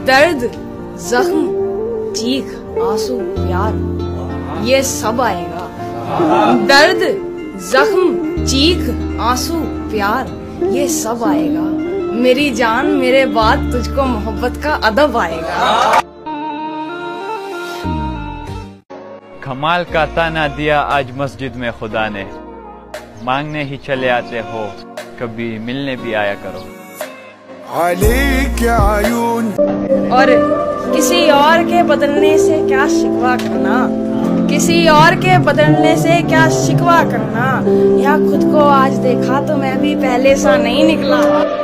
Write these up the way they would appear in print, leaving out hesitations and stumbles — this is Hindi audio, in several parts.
दर्द, जख्म, चीख, आंसू, प्यार, ये सब आएगा। दर्द, जख्म, चीख, आंसू, प्यार, ये सब आएगा। मेरी जान मेरे बाद तुझको मोहब्बत का अदब आएगा। कमाल का ताना दिया आज मस्जिद में खुदा ने, मांगने ही चले आते हो, कभी मिलने भी आया करो। और किसी और के बदलने से क्या शिकवा करना, किसी और के बदलने से क्या शिकवा करना, या खुद को आज देखा तो मैं भी पहले सा नहीं निकला।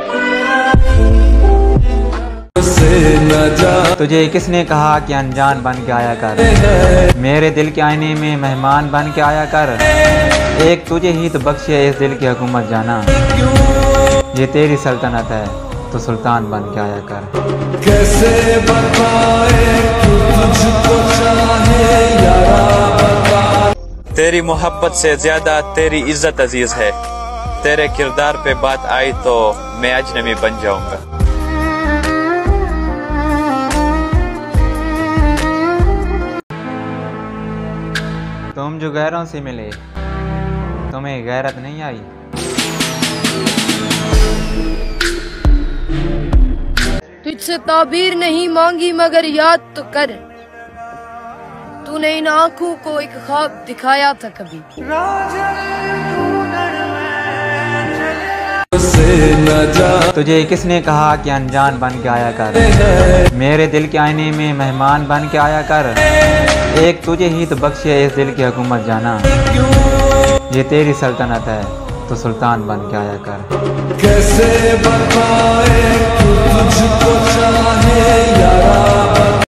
तुझे किसने कहा कि अनजान बन के आया कर, मेरे दिल के आईने में मेहमान बन के आया कर। एक तुझे ही तो बख्शे इस दिल की हुकूमत जाना, ये तेरी सल्तनत है तो सुल्तान बन के आया कर। कैसे बताए तुझको चाहे यारा, तेरी मोहब्बत से ज्यादा तेरी इज्जत अजीज है, तेरे किरदार पे बात आई तो मैं अजनबी बन जाऊंगा। तुम जो गैरों से मिले, तुम्हें गैरत नहीं आई। तुझसे ताबीर नहीं मांगी मगर याद तो कर, तूने इन आँखों को एक ख्वाब दिखाया था कभी। तुझे किसने कहा कि अनजान बन के आया कर, मेरे दिल के आईने में मेहमान बन के आया कर। एक तुझे ही तो बख्शे इस दिल की हुकूमत जाना, ये तेरी सल्तनत है तो सुल्तान बन के आया कर। कैसे बताए तुझको